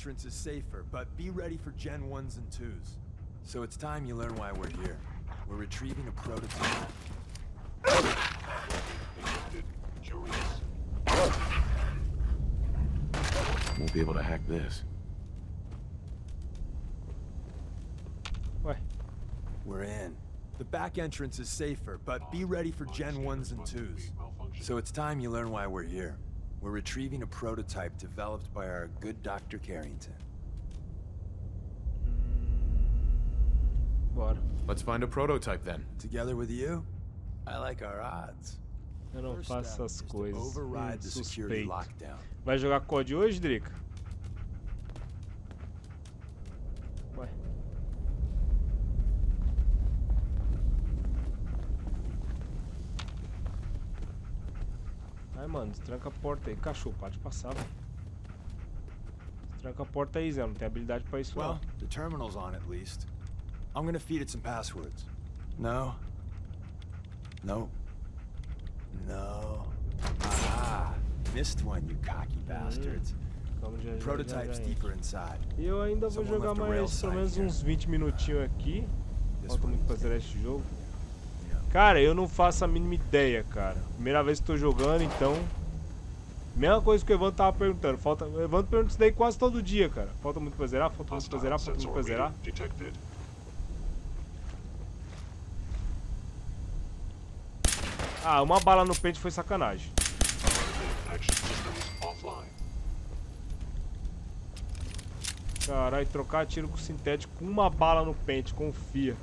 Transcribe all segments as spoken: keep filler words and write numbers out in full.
entrance is safer, but be ready for Gen ones and twos. So it's time you learn why we're here. We're retrieving a prototype. Won't be able to hack this. What? We're in. The back entrance is safer, but be ready for Gen ones and twos. So it's time you learn why we're here. We're retrieving a prototype developed by our good Doctor Carrington. Bora. Let's find a prototype then. Together with you, I like our odds. Eu não faço essas coisas. Override the security Suspeito. lockdown. Vai jogar C O D hoje, Drica? Vai. Ai, mano, destranca a porta aí. Cachorro, pode passar, velho. Destranca a porta aí, Zé. Não tem habilidade pra isso, Well, não. the terminal's on at least. I'm gonna feed it some passwords. No. No. No. Ah, missed one, you cocky bastards. Calma, já, já, Prototype's já, já, deeper inside. E eu ainda vou Someone jogar left the rail mais pelo sign menos here. uns vinte minutinhos aqui. This Falta one muito pra is zerar esse jogo. Yeah. Cara, eu não faço a mínima ideia, cara. Primeira vez que tô jogando, então... Mesma coisa que o Evandro tava perguntando. Falta... O Evandro pergunta isso daí quase todo dia, cara. Falta muito pra zerar, falta muito pra zerar, falta muito pra zerar. Ah, uma bala no pente foi sacanagem. Caralho, trocar tiro com sintético com uma bala no pente, confia.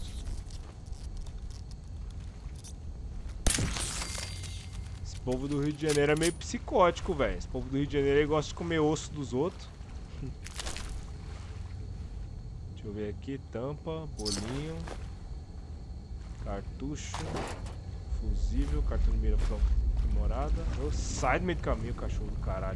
Esse povo do Rio de Janeiro é meio psicótico, velho. Esse povo do Rio de Janeiro aí gosta de comer osso dos outros. Deixa eu ver aqui, tampa, bolinho, cartucho, fusível, cartão de mira aprimorada. Eu saio do meio do caminho, cachorro do caralho.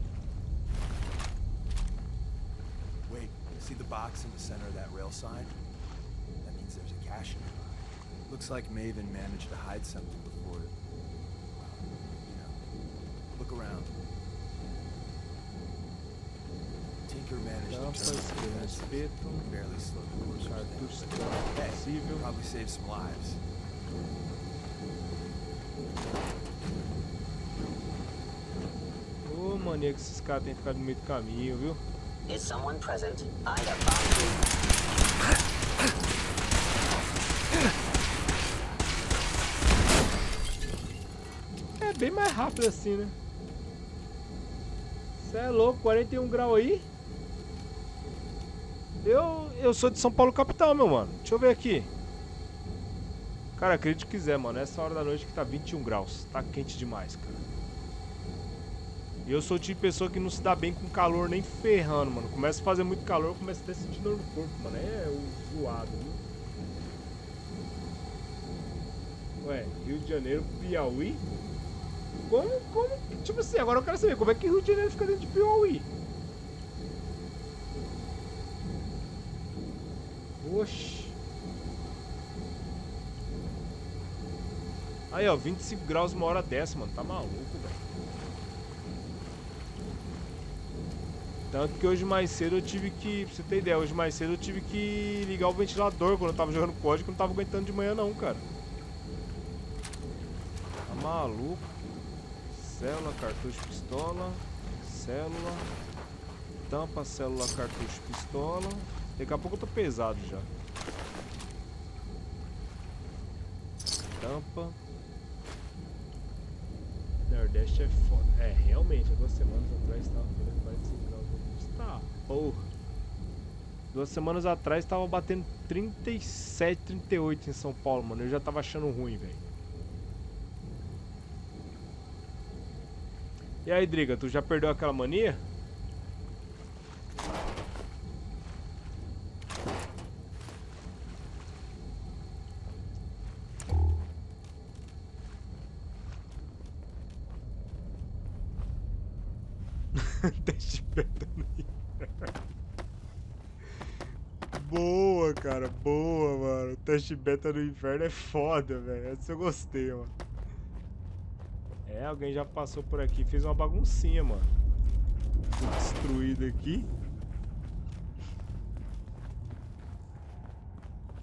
Wait, see the box in the center of that rail sign? That means there's a cache nearby. Looks like Maven managed to hide something before it. You know, look around. Tinker managed Tampa, to turn esquema, the espeto, barely slowed the course. cartucho Hey, fusível. probably saved some lives. Ô, mania que esses caras têm ficado no meio do caminho, viu? Is someone present? I have found É bem mais rápido assim, né? Cê é louco, quarenta e um graus aí? Eu, eu sou de São Paulo capital, meu mano. Deixa eu ver aqui. Cara, acredite que quiser, mano. Essa hora da noite que tá vinte e um graus. Tá quente demais, cara. E eu sou o tipo de pessoa que não se dá bem com calor nem ferrando, mano. Começa a fazer muito calor, eu começo até a sentir dor no corpo, mano. É o zoado, viu? Ué, Rio de Janeiro, Piauí? Como, como, tipo assim, agora eu quero saber, como é que Rio de Janeiro fica dentro de Piauí? Oxi. Aí, ó, vinte e cinco graus uma hora dessa, mano. Tá maluco, velho. Tanto que hoje mais cedo eu tive que, pra você ter ideia, hoje mais cedo eu tive que ligar o ventilador quando eu tava jogando código, que eu não tava aguentando de manhã não, cara. Tá maluco. Célula, cartucho, pistola. Célula. Tampa, célula, cartucho, pistola. Daqui a pouco eu tô pesado já. Tampa. Nordeste é foda. É, realmente, há duas semanas atrás tava fazendo quarenta e cinco graus. Tá, porra. Duas semanas atrás tava batendo trinta e sete, trinta e oito em São Paulo, mano. Eu já tava achando ruim, velho. E aí, Driga, tu já perdeu aquela mania? Teste beta no inferno. Boa, cara, boa, mano. Teste beta no inferno é foda, velho. Essa eu gostei, mano. É, alguém já passou por aqui e fez uma baguncinha, mano. Tudo destruído aqui.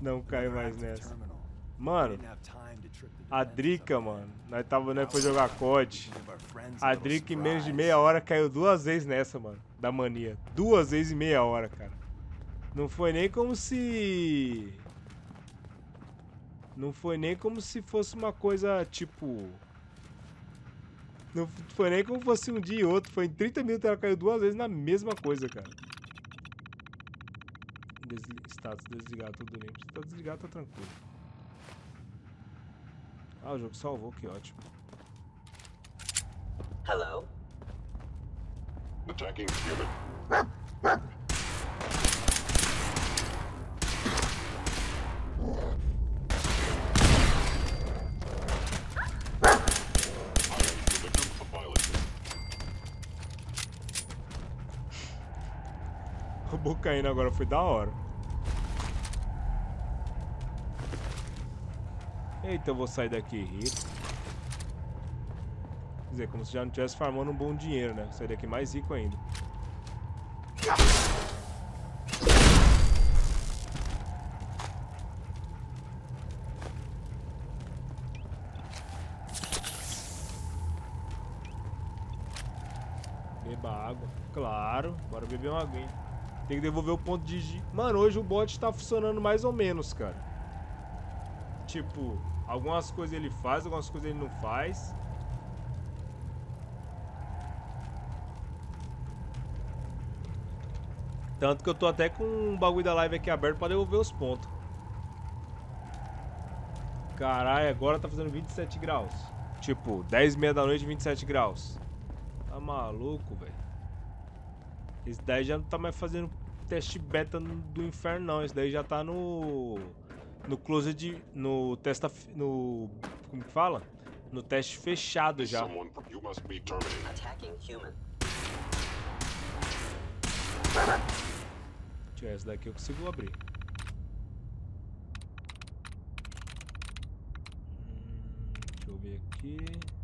Não cai mais nessa. Mano, a Drica, mano, nós tava né, pra jogar C O D. A Drica em menos de meia hora caiu duas vezes nessa, mano, da mania. Duas vezes em meia hora, cara. Não foi nem como se... Não foi nem como se fosse uma coisa, tipo... Não foi nem como fosse um dia e outro. Foi em trinta minutos ela caiu duas vezes na mesma coisa, cara. Desli... Status desligado, tudo limpo. Se tá desligado, tá tranquilo. Ah, o jogo salvou, que ótimo. Hello? Attacking human. O robô caindo agora foi da hora. Eita, eu vou sair daqui rico. Quer dizer, como se já não estivesse farmando um bom dinheiro, né? Vou sair daqui mais rico ainda. Beba água. Claro, bora beber uma aguinha. Tem que devolver o ponto de... Mano, hoje o bot tá funcionando mais ou menos, cara. Tipo, algumas coisas ele faz, algumas coisas ele não faz. Tanto que eu tô até com um bagulho da live aqui aberto pra devolver os pontos. Caralho, agora tá fazendo vinte e sete graus. Tipo, dez e meia da noite, vinte e sete graus. Tá maluco, velho. Esse daí já não tá mais fazendo teste beta do inferno, não. Esse daí já tá no... No close de... No testa... No... Como que fala? No teste fechado já. Attacking human. Deixa eu ver, essa daqui eu consigo abrir. Hum, deixa eu ver aqui.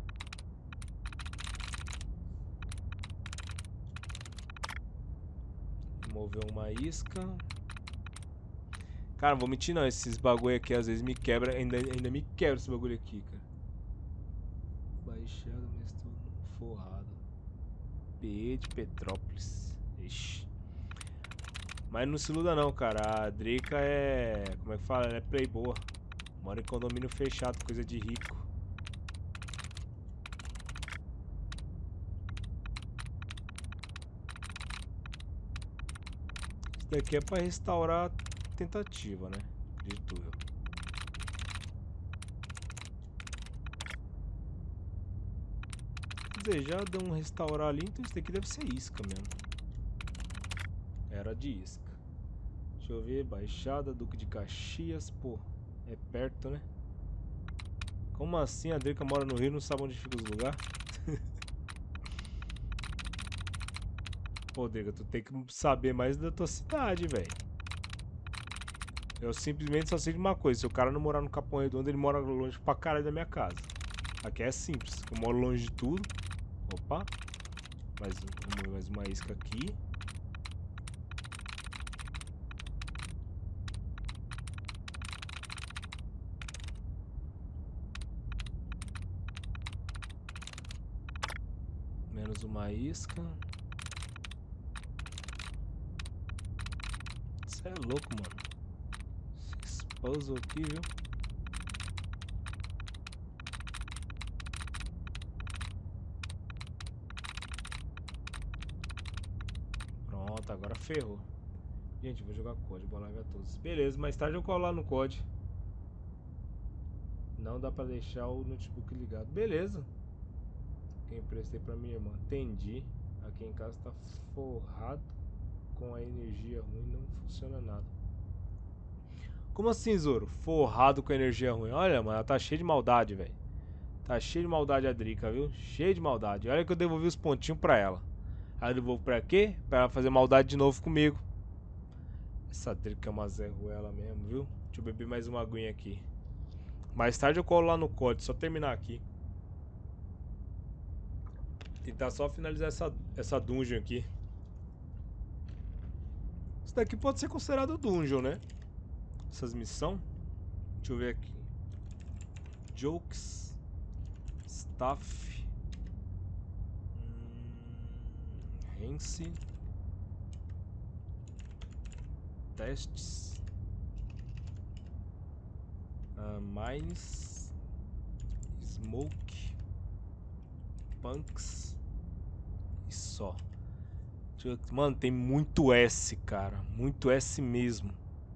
Mover uma isca. Cara, não vou mentir não, esses bagulho aqui às vezes me quebra, ainda, ainda me quebra esse bagulho aqui, cara. Baixado, mas tô forrado. P E de Petrópolis. Ixi. Mas não se iluda não, cara. A Drica é... Como é que fala? Ela é playboa. Mora em condomínio fechado, coisa de rico. Isso daqui é pra restaurar a tentativa, né? Acredito eu. Quer dizer, já deu um restaurar ali, então isso daqui deve ser isca mesmo. Era de isca. Deixa eu ver, Baixada, Duque de Caxias, pô, é perto, né? Como assim a Drica mora no Rio e não sabe onde fica os lugares? Pô, Drica, tu tem que saber mais da tua cidade, velho. Eu simplesmente só sei de uma coisa, se o cara não morar no Capão Redondo, ele mora longe pra caralho da minha casa. Aqui é simples, eu moro longe de tudo. Opa, mais, mais uma isca aqui. Menos uma isca. Isso é louco, mano. Esse puzzle aqui, viu? Pronto, agora ferrou. Gente, vou jogar C O D, vou largar todos. Beleza, mais tarde eu colo lá no C O D. Não dá pra deixar o notebook ligado. Beleza. Que eu emprestei pra minha irmã. Entendi. Aqui em casa tá forrado com a energia ruim, não funciona nada. Como assim, Zoro? Forrado com a energia ruim. Olha, mano, ela tá cheia de maldade, velho. Tá cheia de maldade a Drica, viu? Cheia de maldade. Olha que eu devolvi os pontinhos pra ela. Aí eu devolvo pra quê? Pra ela fazer maldade de novo comigo. Essa Drica é uma Zé Ruela mesmo, viu? Deixa eu beber mais uma aguinha aqui. Mais tarde eu colo lá no C O D, só terminar aqui. Tentar só finalizar essa, essa dungeon aqui. Isso daqui pode ser considerado dungeon, né? essas missões. Deixa eu ver aqui. Jokes. Staff. Hum, Hence. Testes. Uh, mines. Smoke. Punks. E só. Mano, tem muito S, cara. Muito S mesmo.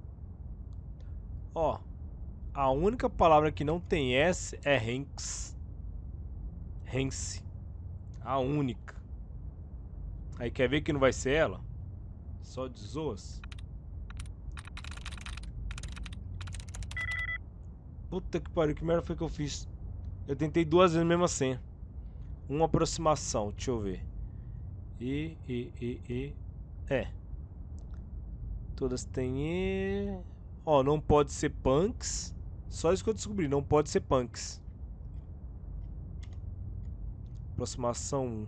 Ó. A única palavra que não tem S é Hanks. Hence. A única. Aí quer ver que não vai ser ela? Só de zoas. Puta que pariu, que merda foi que eu fiz? Eu tentei duas vezes a mesma senha. Uma aproximação, deixa eu ver. E, e, e, e. É. Todas têm E. Ó, não pode ser punks. Só isso que eu descobri, não pode ser punks. Aproximação um.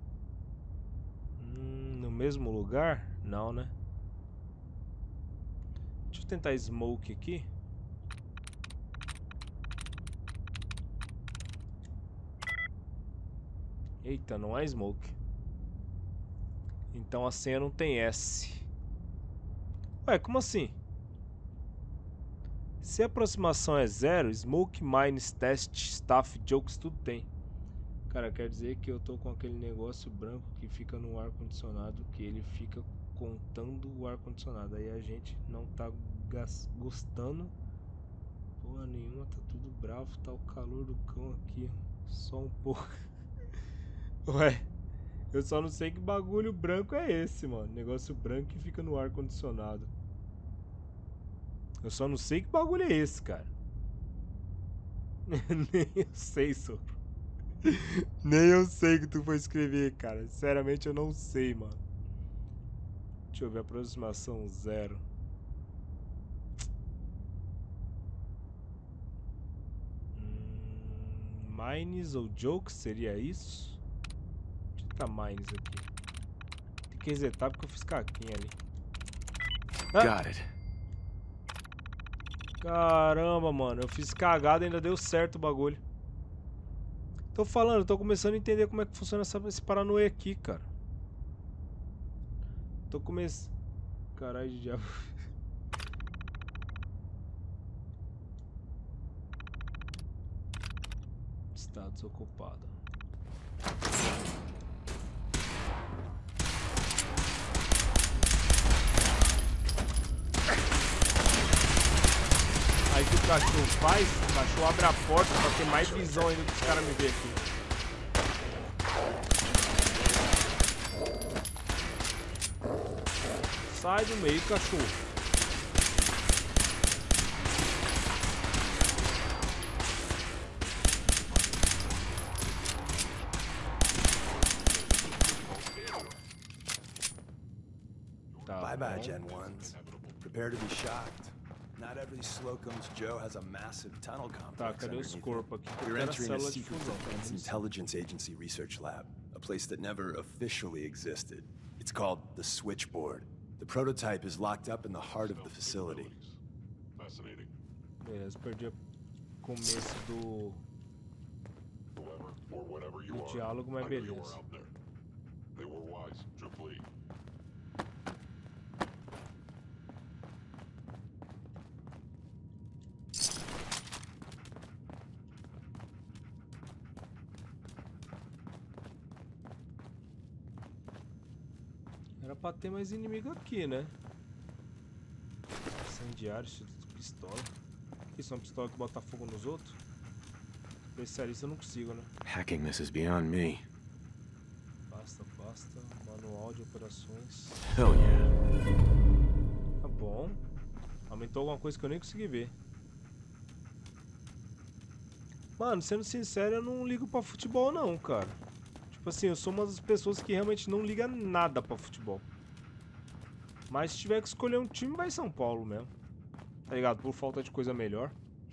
Hum, no mesmo lugar? Não, né? Deixa eu tentar smoke aqui. Eita, não é smoke. Então a senha não tem S. Ué, como assim? Se a aproximação é zero, smoke, mines, test, staff, jokes, tudo tem. Cara, quer dizer que eu tô com aquele negócio branco que fica no ar-condicionado, que ele fica contando o ar-condicionado. Aí a gente não tá gostando porra nenhuma, tá tudo bravo, tá o calor do cão aqui, só um pouco. Ué, eu só não sei que bagulho branco é esse, mano. Negócio branco que fica no ar-condicionado. Eu só não sei que bagulho é esse, cara. Nem eu sei, sogro. Nem eu sei o que tu foi escrever, cara. Sinceramente, eu não sei, mano. Deixa eu ver, aproximação zero. Hum, mines ou jokes, seria isso? Tá mines aqui. Tem que resetar porque eu fiz caquinha ali. Ah! Got it. Caramba, mano. Eu fiz cagada e ainda deu certo o bagulho. Tô falando, tô começando a entender como é que funciona essa, esse paranoia aqui, cara. Tô começando... Caralho de diabo. Está desocupado. Aí o que o cachorro faz? O cachorro abre a porta pra ter mais visão ainda dos caras me ver aqui. Sai do meio, cachorro. Tá bye bye, bom. Gen ones. Prepare to be shocked. Not every Slocum's Joe has a massive tunnel complex. Tá, cadê os underneath corpos aqui? it. You're Era entering a célula de secret fusão. defense intelligence agency research lab, a place that never officially existed. It's called the Switchboard. The prototype is locked up in the heart of the facility. Fascinating. Beleza, perdi o começo do, Whoever or whatever you do are, diálogo, mas I know you beleza. were out there. They were wise to flee. Era pra ter mais inimigo aqui, né? Incendiário, pistola. Que são pistola que bota fogo nos outros? Especialista eu não consigo, né? Hacking this is beyond me. Basta, basta. Manual de operações. Hell yeah. Tá bom. Aumentou alguma coisa que eu nem consegui ver. Mano, sendo sincero, eu não ligo pra futebol não, cara. Tipo assim, eu sou uma das pessoas que realmente não liga nada pra futebol. Mas se tiver que escolher um time, vai São Paulo mesmo. Tá ligado? Por falta de coisa melhor.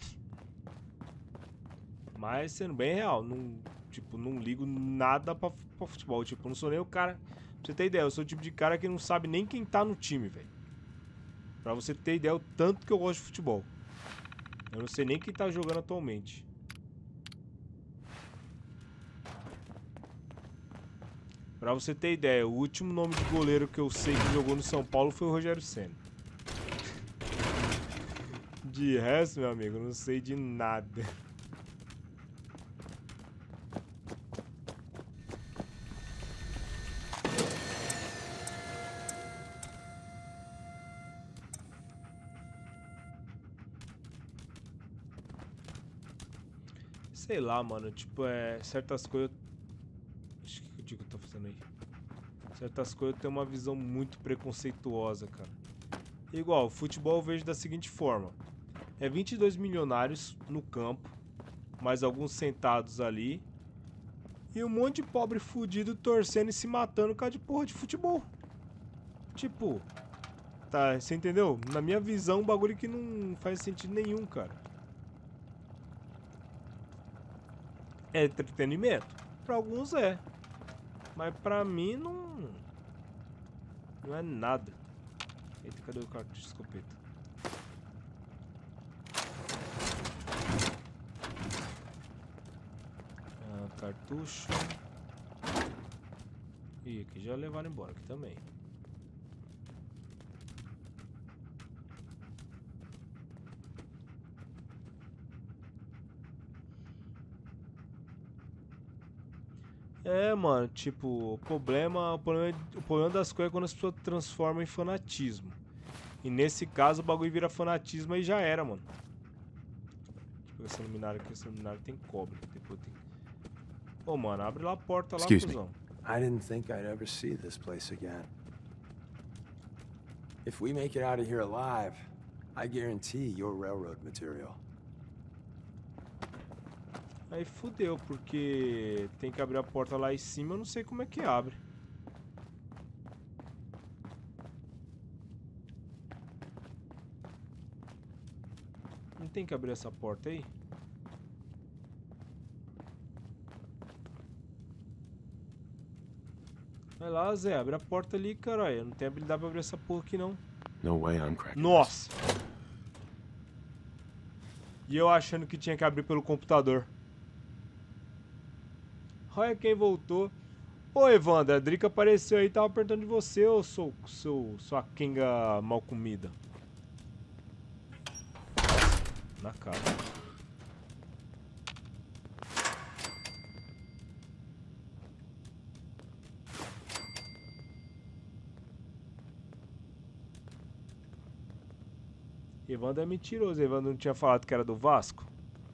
Mas sendo bem real, não, tipo, não ligo nada pra, pra futebol. Tipo, eu não sou nem o cara... Pra você ter ideia, eu sou o tipo de cara que não sabe nem quem tá no time, velho. Pra você ter ideia o tanto que eu gosto de futebol. Eu não sei nem quem tá jogando atualmente. Pra você ter ideia, o último nome de goleiro que eu sei que jogou no São Paulo foi o Rogério Ceni. De resto, meu amigo, eu não sei de nada. Sei lá, mano, tipo, é... certas coisas... Acho que o que eu tô fazendo aí? Certas coisas eu tenho uma visão muito preconceituosa, cara. Igual, futebol eu vejo da seguinte forma. É vinte e dois milionários no campo, mais alguns sentados ali, e um monte de pobre fudido torcendo e se matando por causa de porra de futebol. Tipo, tá, você entendeu? Na minha visão, um bagulho que não faz sentido nenhum, cara. É entretenimento? Pra alguns é. Mas pra mim não... Não é nada. Eita, cadê o cartucho de escopeta? Ah, cartucho. Ih, aqui já levaram embora, aqui também. É, mano, tipo, o problema, o problema, o problema das coisas é quando as pessoas transformam em fanatismo. E nesse caso o bagulho vira fanatismo e já era, mano. Deixa eu ver essa luminária aqui, essa luminária tem cobre. Depois tem... Ô, mano, abre lá a porta lá, Excuse me. cuzão. I didn't think I'd ever see this place again. If we make it out of here alive, I guarantee you're railroad material. Aí fudeu, porque tem que abrir a porta lá em cima, eu não sei como é que abre. Não tem que abrir essa porta aí? Vai lá, Zé, abre a porta ali, caralho. Eu não tenho habilidade pra abrir essa porra aqui, não. No way I'm cracking. Nossa! E eu achando que tinha que abrir pelo computador. Olha quem voltou. Ô, Evandro, a Drica apareceu aí, tava perguntando de você, ô, sou, sou, sua Kenga mal comida. Na cara. Evandro é mentiroso, Evandro não tinha falado que era do Vasco?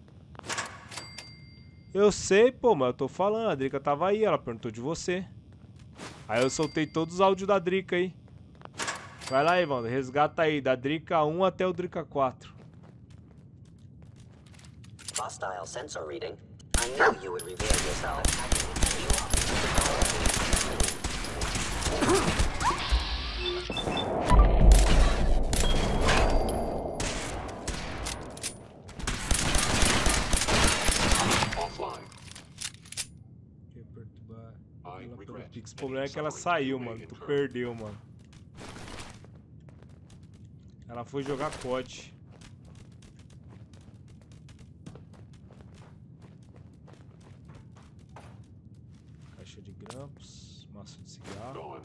Eu sei, pô, mas eu tô falando, a Drica tava aí, ela perguntou de você. Aí eu soltei todos os áudios da Drica aí. Vai lá, Evandro, resgata aí, da Drica um até o Drica quatro. Hostile sensor reading. I knew you would reveal yourself. Offline. Quer perturbar I ela pelo regret. Pix. O problema é que ela saiu, mano. Tu perdeu, mano. Ela foi jogar C O D. Caixa de grampos, maço de cigarro. Gone.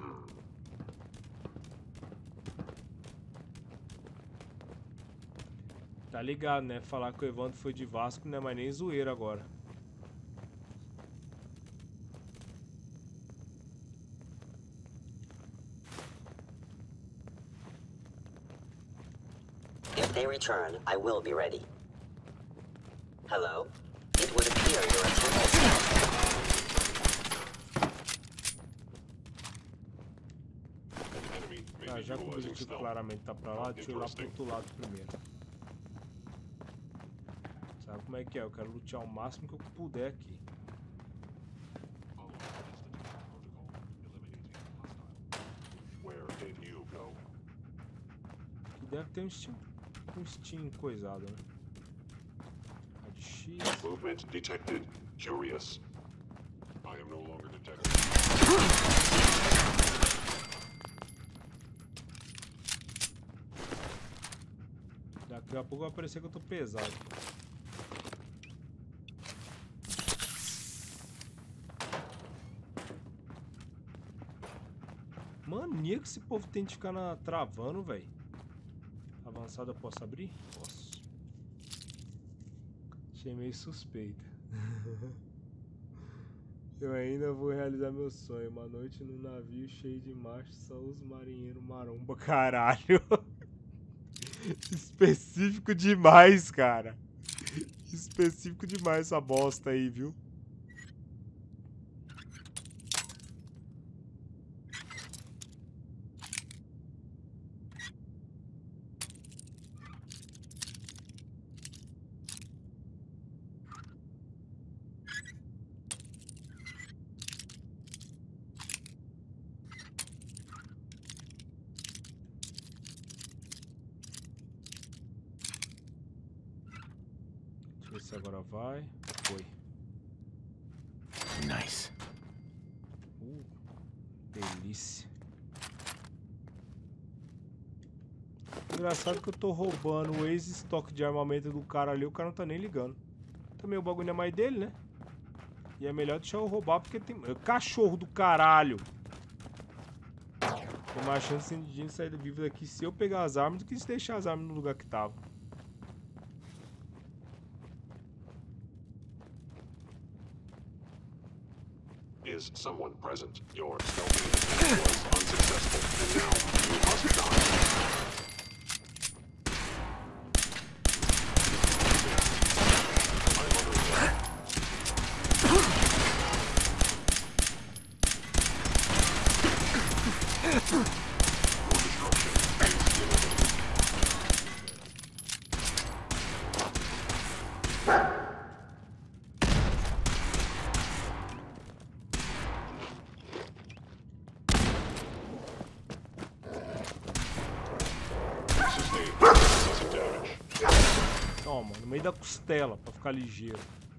Tá ligado, né? Falar que o Evandro foi de Vasco não é mais nem zoeira agora. If they return, I will be ready. Hello? It would appear you're a temple scout. Enemy may Ah, be já que o utilizing objetivo stealth. claramente tá pra lá, deixa eu ir lá pro outro lado primeiro. Sabe como é que é? Eu quero lutear o máximo que eu puder aqui. Follow the protocol, eliminating hostile. Where did you go? Aqui deve ter um Steam, um Steam coisado, né? A de X. Movement detected. Curious. I am no longer detected. Daqui a pouco vai parecer que eu tô pesado. Mania que esse povo tem de ficar na... travando, velho. Avançada eu posso abrir? Posso. Achei meio suspeita. Eu ainda vou realizar meu sonho. Uma noite num navio cheio de machos, só os marinheiros maromba. Caralho. Específico demais, cara. Específico demais essa bosta aí, viu? Deixa eu ver se agora vai. Foi. Nice. Uh, delícia. Engraçado que eu tô roubando o ex-estoque de armamento do cara ali, o cara não tá nem ligando. Também o bagulho não é mais dele, né? E é melhor deixar eu roubar porque tem... Cachorro do caralho! Tem mais chance de gente sair vivo daqui se eu pegar as armas do que se deixar as armas no lugar que tava. Is someone present? Your stealth was unsuccessful, and now you must die. I'm under attack. Toma, no meio da costela, pra ficar ligeiro.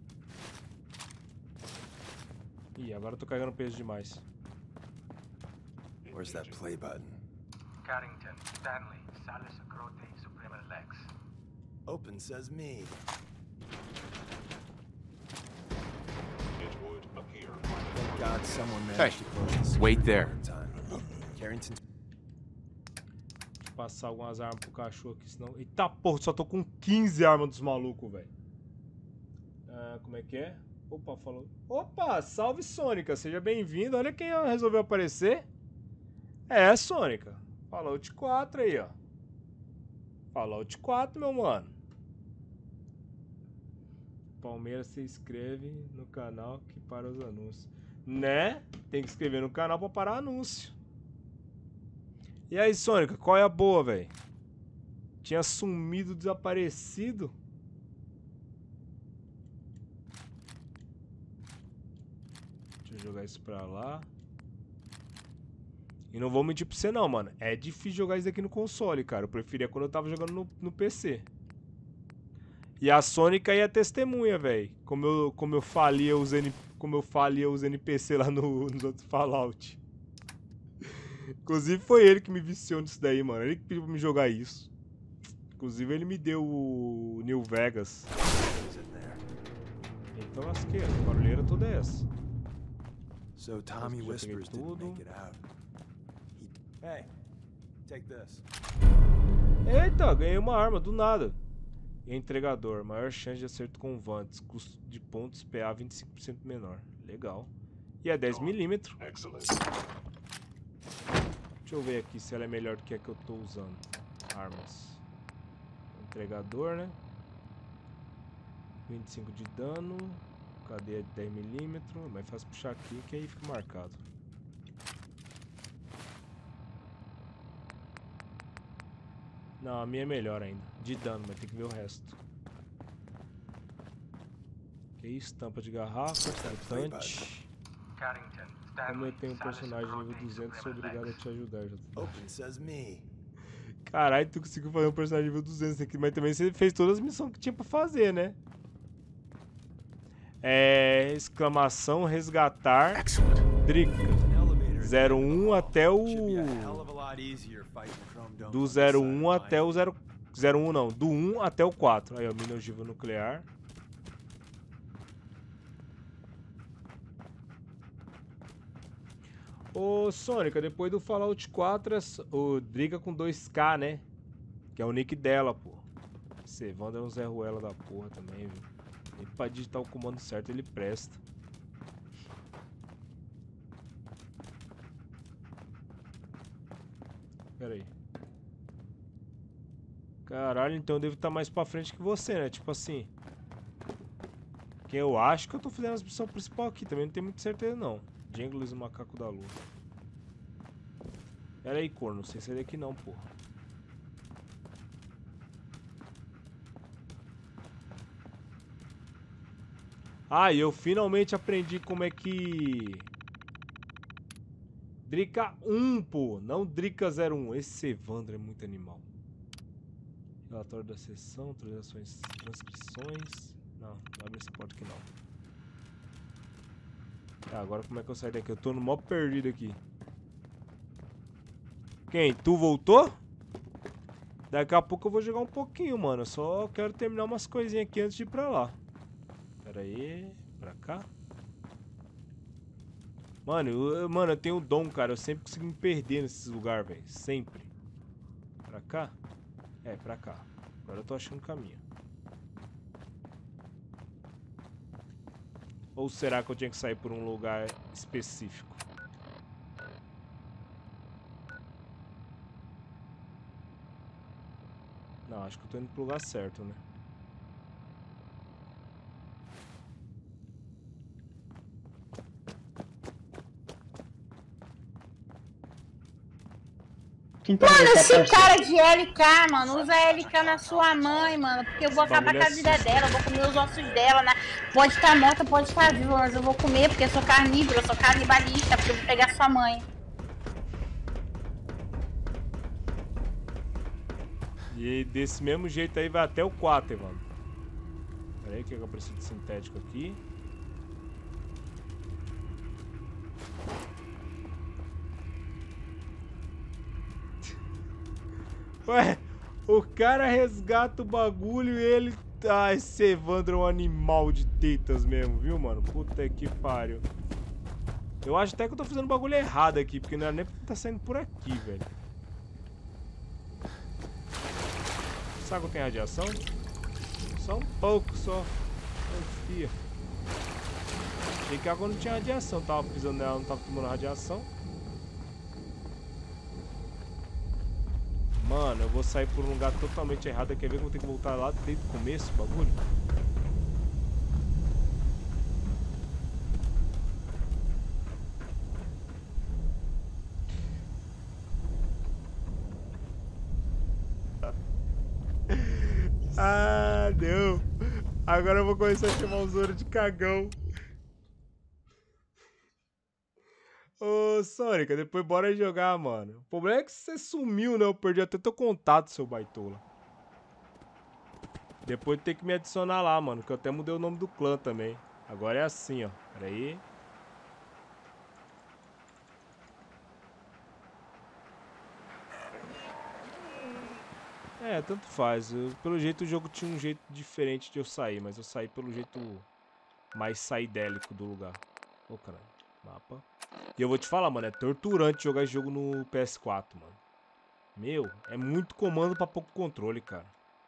Ih, agora eu tô carregando peso demais. Where's that play button? Carrington, Stanley, Salus Acrote, Suprema Lex. Open says me. It would appear. Thank God someone managed Hey, to close the wait security there. in time. Carrington's Passar algumas armas pro cachorro aqui, senão... Eita porra, só tô com quinze armas dos malucos, velho. Ah, como é que é? Opa, falou... Opa, salve Sônica, seja bem-vindo. Olha quem resolveu aparecer. É, Sônica. Fallout quatro aí, ó. Fallout quatro, meu mano. Palmeiras se inscreve no canal que para os anúncios. Né? Tem que inscrever no canal pra parar anúncio. E aí, Sônica, qual é a boa, velho? Tinha sumido, desaparecido. Deixa eu jogar isso pra lá. E não vou mentir pra você não, mano. É difícil jogar isso aqui no console, cara. Eu preferia quando eu tava jogando no, no P C. E a Sônica aí é testemunha, velho. Como eu, como eu falia os N, como eu falia os N P C lá no, nos outros Fallout. Inclusive foi ele que me viciou nisso daí, mano. Ele que pediu pra me jogar isso. Inclusive ele me deu o New Vegas. Eita lasqueira, que barulheira toda é essa? So Tommy Já peguei Whispers didn't tudo. make it out. He... Hey, take this. Eita, ganhei uma arma do nada. Entregador, maior chance de acerto com vantes, custo de pontos P A vinte e cinco por cento menor. Legal. E é dez milímetros. Excellent. Deixa eu ver aqui se ela é melhor do que a que eu tô usando. Armas. Entregador, né? vinte e cinco de dano. Cadeia de dez milímetros. Mais fácil puxar aqui que aí fica marcado. Não, a minha é melhor ainda. De dano, mas tem que ver o resto. Que isso? Tampa de garrafa, mutante. Carrington, Como eu Stanley, tenho um Salus personagem nível Acrote, duzentos, sou Suprema obrigado a Lex. te ajudar. Já tô... Open says me. Caralho, tu conseguiu fazer um personagem nível duzentos aqui, mas também você fez todas as missões que tinha pra fazer, né? É... Exclamação, resgatar, Excellent. Drica. zero um até o... Should be a hell of a lot easier fighting Chrome Dome Do on this zero side um of até o mine. zero zero um não, do um até o quatro. Aí, ó, mina ogiva nuclear. Ô, Sônica, depois do Fallout quatro, o Driga com dois K, né? Que é o nick dela, pô. Esse Evandro é um Zé Ruela da porra também, viu? Nem pra digitar o comando certo ele presta. Pera aí. Caralho, então eu devo estar mais pra frente que você, né? Tipo assim. Que eu acho que eu tô fazendo a missão principal aqui. Também não tenho muita certeza, não. Jengles, o macaco da lua. Pera aí, corno. Não sei se é daqui não, porra. Ah, e eu finalmente aprendi como é que... Drica um, pô. Não Drica zero um. Esse Evandro é muito animal. Relatório da sessão, transações, transcrições... Não, não abre essa porta aqui não. Tá, agora como é que eu saio daqui? Eu tô no mó perdido aqui. Quem? Tu voltou? Daqui a pouco eu vou jogar um pouquinho, mano. Eu só quero terminar umas coisinhas aqui antes de ir pra lá. Pera aí, pra cá. Mano, eu, mano, eu tenho um dom, cara. Eu sempre consigo me perder nesses lugares, velho. Sempre. Pra cá? É, pra cá. Agora eu tô achando o caminho. Ou será que eu tinha que sair por um lugar específico? Não, acho que eu tô indo pro lugar certo, né? Mano, esse cara de L K, mano, usa L K na sua mãe, mano, porque eu vou acabar com a vida dela, eu vou comer os ossos dela, né? Pode estar morta, pode estar viva, mas eu vou comer porque eu sou carnívoro, eu sou canibalista, porque eu vou pegar sua mãe. E desse mesmo jeito aí vai até o quatro, mano. Pera aí, o que eu preciso de sintético aqui? Ué, o cara resgata o bagulho e ele... Ah, esse Evandro é um animal de tetas mesmo, viu, mano? Puta que pariu. Eu acho até que eu tô fazendo bagulho errado aqui, porque não é nem porque tá saindo por aqui, velho. Essa água tem radiação? Só um pouco, só. Confia. Achei que a água não tinha radiação. Tava pisando nela, não tava tomando radiação. Mano, eu vou sair por um lugar totalmente errado. Quer ver que eu vou ter que voltar lá desde o começo, o bagulho? Ah, não. Agora eu vou começar a chamar o Zoro de cagão. Ô, Sônica, depois bora jogar, mano. O problema é que você sumiu, né? Eu perdi até teu contato, seu baitola. Depois tem que me adicionar lá, mano, que eu até mudei o nome do clã também. Agora é assim, ó. Pera aí. É, tanto faz. Eu, pelo jeito o jogo tinha um jeito diferente de eu sair, mas eu saí pelo jeito mais saidélico do lugar. Ô, caralho. Mapa. E eu vou te falar, mano, é torturante jogar esse jogo no P S quatro, mano. Meu, é muito comando pra pouco controle, cara.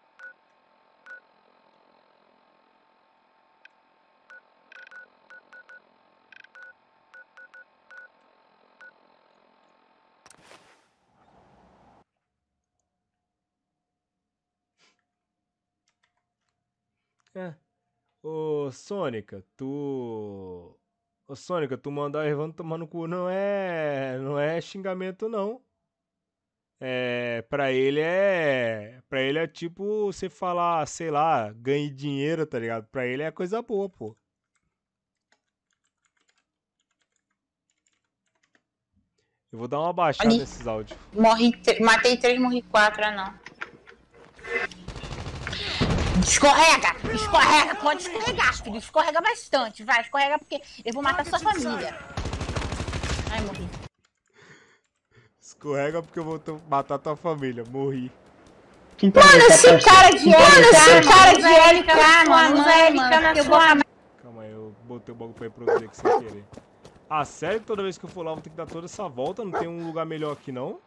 É. Ô, Sônica, tu... Ô, Sônica, tu mandar o Evandro tomar no cu não é... Não é xingamento, não. É... Pra ele é... Pra ele é tipo você falar, sei lá, ganhe dinheiro, tá ligado? Pra ele é coisa boa, pô. Eu vou dar uma baixada Ali. nesses áudios. Morri, matei três, morri quatro, ah não. Escorrega! Escorrega! Pode escorregar, filho. Escorrega bastante. Vai, escorrega porque eu vou matar sua família. Ai, morri. Escorrega porque eu vou matar tua família. Morri. Quinta Mano, vez, esse tá, parceiro? cara de Quinta L vez, K, tá? esse cara de L K, mano, usa L K na sua mão. Calma aí, eu botei o bagulho pra reproduzir aqui sem querer. Ah, sério que toda vez que eu for lá eu vou ter que dar toda essa volta? Não tem um lugar melhor aqui, não?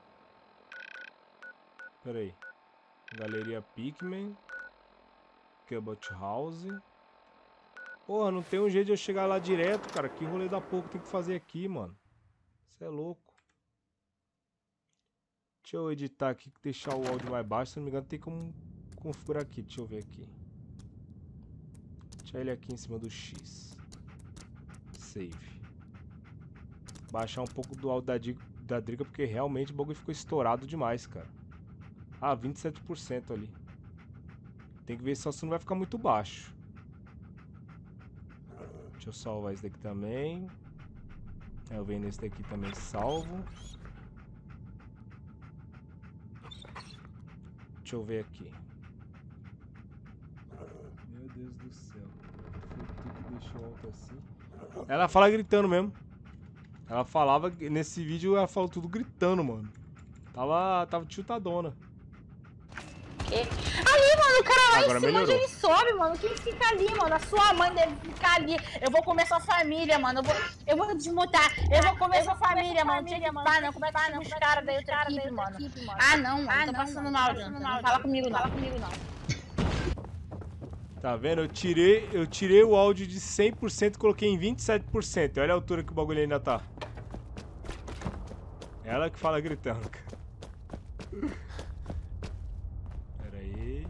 Pera aí. Galeria Pikmin. Cabot House. Porra, não tem um jeito de eu chegar lá direto, cara. Que rolê da porra que tem que fazer aqui, mano. Você é louco. Deixa eu editar aqui, deixar o áudio mais baixo. Se não me engano, tem como configurar aqui. Deixa eu ver aqui. Deixa ele aqui em cima do X. Save. Baixar um pouco do áudio da, da Drica, porque realmente o bagulho ficou estourado demais, cara. Ah, vinte e sete por cento ali. Tem que ver só se não vai ficar muito baixo. Deixa eu salvar esse daqui também. Eu venho nesse daqui também, salvo. Deixa eu ver aqui. Meu Deus do céu. Foi tu que deixou alto assim. Ela fala gritando mesmo. Ela falava, nesse vídeo ela falou tudo gritando, mano. Tava, tava tiltadona. Ali, mano, o cara lá Agora em cima melhorou. onde ele sobe, mano. Quem fica ali, mano? A sua mãe deve ficar ali. Eu vou comer sua família, mano. Eu vou, eu vou desmutar. Eu vou comer sua família, mano. Tinha que pá, não. Como é que tá, não? Os caras da outra equipe, mano. Ah, não, mano. Tô passando mal, Jonathan. Não fala comigo, não. Fala comigo, não. Tá vendo? Eu tirei, eu tirei o áudio de cem por cento e coloquei em vinte e sete por cento. Olha a altura que o bagulho ainda tá. Ela que fala gritando, cara. Pera aí.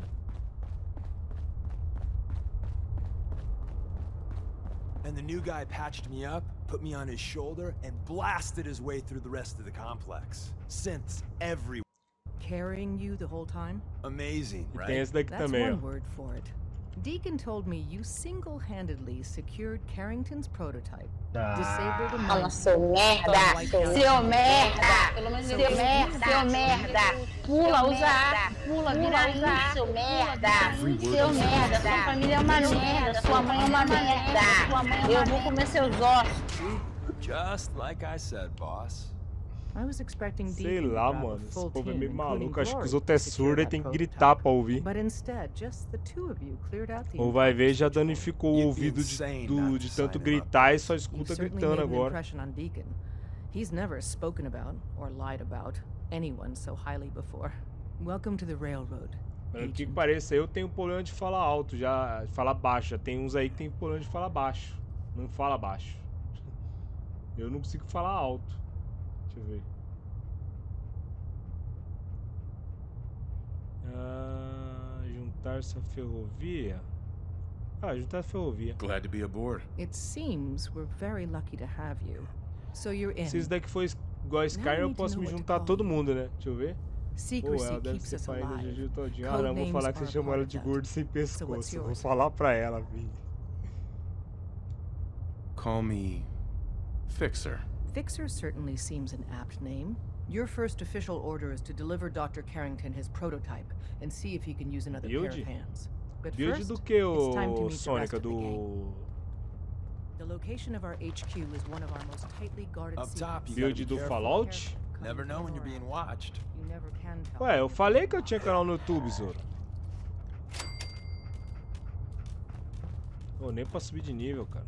And the new guy patched me up, put me on his shoulder, and blasted his way through the rest of the complex. Synths everywhere. Carrying you the whole time? Amazing, E right? tem esse daqui That's também, ó. one word for it. Deacon told me you single-handedly secured Carrington's prototype, disabled a Fala, man. seu merda! Seu merda! Pelo menos seu merda! Seu merda! Pula, usa A! Pula, vira I, seu merda! Seu merda! Sua família é uma merda! Sua mãe é uma merda! Eu vou comer seus ossos! Just like I said, boss. I was expecting Sei Deacon to lá, grab a mano. Esse full povo é team, meio including maluco. Acho que os Glory, outros é to secure surdo e that tem que prototype. gritar pra ouvir. But instead, just the two of you cleared out the Ou vai ver, já entire danificou o You'd be ouvido de, insane do, not de to tanto sign him up. gritar e só You've escuta certainly gritando made an agora. impression on Deacon. He's never spoken about or lied about anyone so highly before. Welcome to the railroad. Pelo que agent. pareça, eu tenho problema de falar alto, já falar baixo. Já tem uns aí que tem problema de falar baixo. Não fala baixo. Eu não consigo falar alto. Deixa eu ver. Ah, juntar-se à ferrovia. Ah, juntar à ferrovia. Glad to be aboard. It seems we're very lucky to have you. So you're in. Se isso daqui for igual a Skyrim, eu posso me juntar a todo mundo, né? Deixa eu ver. Pô, Secrecy ela deve keeps ser us pai do alive. Gigi todinho. Ah, não, vou falar que você Codenames chamou are ela part de of gordo sem what's pescoço. Vou yours? falar pra ela, filho. Call me Fixer. Fixer certainly seems an apt name. Your first official order is to deliver Doctor Carrington his prototype and see if he can use another pair Build? of hands. But Build first, do que, it's time to o meet the rest Sônica? of the gang. Do... The location of our H Q is one of our most tightly guarded Up top, secrets. you gotta Build be do careful. Fallout? Never know when you're being watched. You never can tell. Ué, eu falei que eu tinha canal no YouTube, Zoro. Pô, nem pra subir de nível, cara.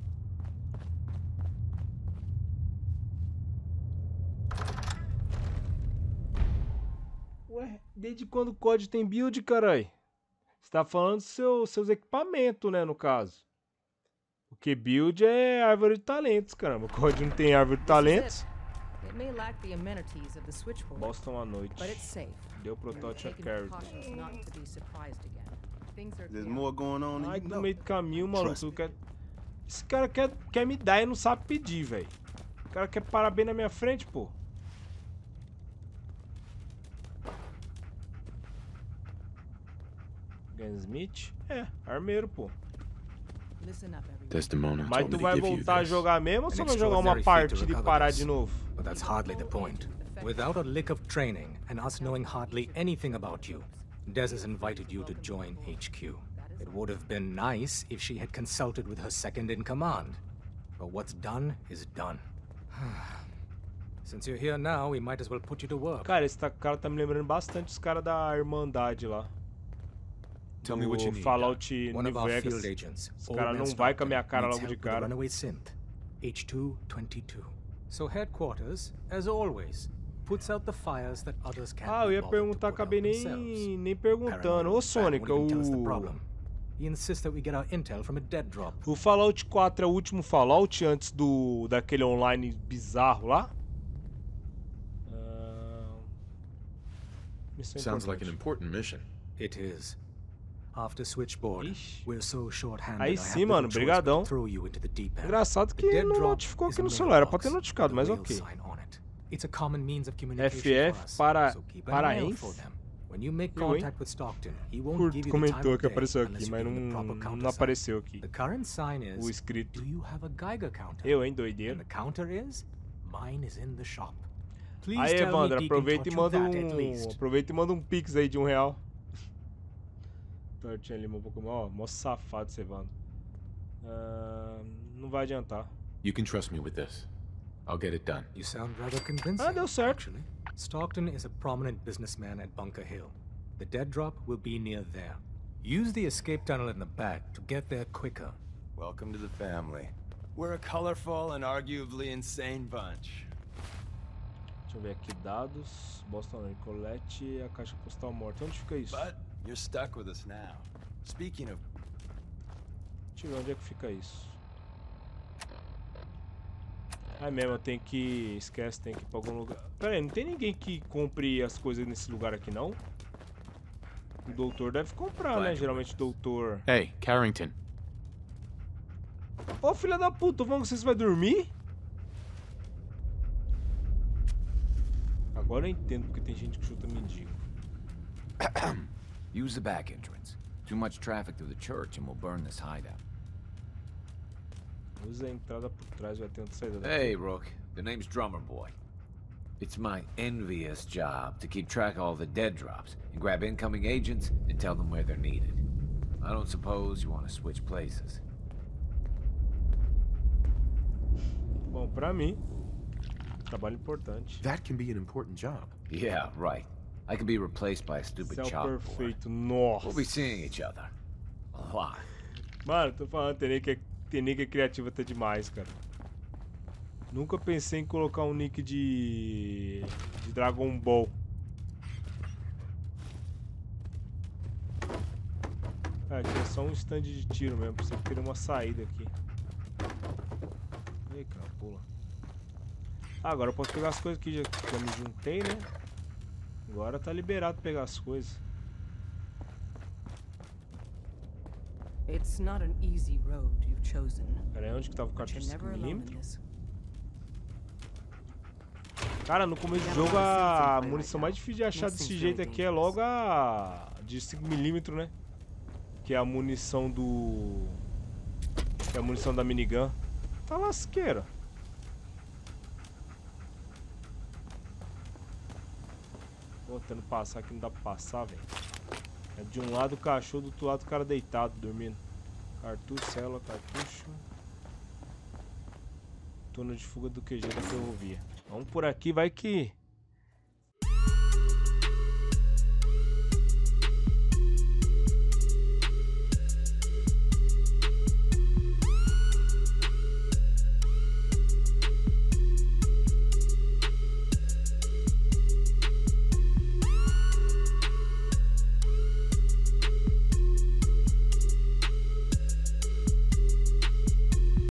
Ué, desde quando o código tem build, carai? Você tá falando dos seu, seus equipamentos, né, no caso. Porque build é árvore de talentos, caramba. O código não tem árvore de talentos. It may lack the amenities of the switchboard, Boston à noite. but it's safe. Deu You're protótipo a taking Carrington. precautions not to be surprised again. Things are There's chaotic. more going on than Ai, you no know. meio do caminho, maluco. Trust tu Quer... Esse cara quer, quer me dar e não sabe pedir, velho. O cara quer parar bem na minha frente, pô. Gunsmith? É, armeiro, pô. Listen up, everyone. Desdemona Mas told me tu to vai give you voltar a this. jogar mesmo ou An só vai jogar uma extraordinary feat to partida e recover parar this. de novo? But that's hardly the point. Without a lick of training, and us knowing hardly anything about you, Des has invited you to join H Q. It would have been nice if she had consulted with her second in command. But what's done is done. Since you're here now, we might as well put you to work. Cara, esse tá, cara tá me lembrando bastante os caras da Irmandade lá. Tell me what you Do need. Fallout One New of our Vegas. field agents, Os Old cara Man não vai com a Stockton, minha cara needs logo de help with a cara. runaway synth, H two twenty-two. So headquarters, as always, puts out the fires that others can't Ah, eu be ia bothered to perguntar, put out acabei nem, themselves. nem perguntando. Ô, Sonic, Won't even tell us the o... problem. He insists that we get our intel from a dead drop. o Fallout quatro é o último Fallout antes do daquele online bizarro lá? Ah, missão Sounds like an importante. important mission. It is. After Switchboard, Ixi. we're so short-handed. Aí I sim, have little mano, choice brigadão. but to throw you into the deep end. Engraçado The que dead não drop notificou is aqui a no celular, era pra ter mailbox notificado, with mas a whale ok. sign on it. It's a common means of communication F F for us, para so keep an eye out for paraense. them. When you make Eu, hein? contact with Stockton, he won't Kurt give you the time comentou of que day apareceu unless aqui, you mas give him the não, proper não counter sign. apareceu aqui. The current sign is, O escrito. do you have a Geiger counter? Eu, hein, And doideiro. the counter is, mine is in the shop. Please Aí, tell Evandro, me Deacon aproveita e taught you manda that at um. least. Aproveita e manda um pix aí de um real. Tortinha ali, um pouco. Ó, mó safado esse Evandro. Ah, não vai adiantar. You can trust me with this. I'll get it done. You sound rather convincing. Ah, deu certo. Actually. Stockton is a prominent businessman at Bunker Hill. The dead drop will be near there. Use the escape tunnel in the back to get there quicker. Welcome to the family. We're a colorful and arguably insane bunch. Deixa eu ver aqui, dados, Boston Nicolette e a caixa postal morta. Onde fica isso? But you're stuck with us now. Speaking of... Deixa eu ver onde é que fica isso. Ah, mesmo, eu tenho que... Esquece, tem que ir pra algum lugar. Pera aí, não tem ninguém que compre as coisas nesse lugar aqui, não? O doutor deve comprar, né? Geralmente o doutor... Hey, Carrington. Ô, filha da puta, tô falando que vocês vão dormir? Agora eu entendo porque tem gente que chuta mendigo. Use the back entrance. Too much traffic through the church and we'll burn this hideout. Usa a entrada por trás, vai ter outra saída daqui. Hey, Rook. The name's Drummer Boy. It's my envious job to keep track of all the dead drops and grab incoming agents and tell them where they're needed. I don't suppose you want to switch places. Bom, pra mim, trabalho importante. That can be an important job. Yeah, right. I could be replaced by a stupid Céu chalkboard. perfeito, nossa. We'll be seeing each other. A lot. Mano, tô falando, tem nick, tem nick criativa até demais, cara. Nunca pensei em colocar um nick de, de Dragon Ball. Ah, aqui é só um stand de tiro mesmo, precisa ter uma saída aqui. Ei, cara, pula. Ah, agora eu posso pegar as coisas aqui, já, já me juntei, né? Agora tá liberado pegar as coisas. It's not an easy road you've chosen. Pera aí, onde que tava o But cartucho you're cinco never alone in milímetros? this. Cara, no começo do jogo a munição mais difícil de achar desse jeito aqui é logo a de cinco milímetros, né? Que é a munição do... Que é a munição da minigun. Tá lasqueira. Pô, tendo passar aqui não dá pra passar, velho. É de um lado o cachorro, do outro lado o cara deitado, dormindo. Cartucho, célula, cartucho. Túnel de fuga do Q G da ferrovia. Vamos por aqui, vai que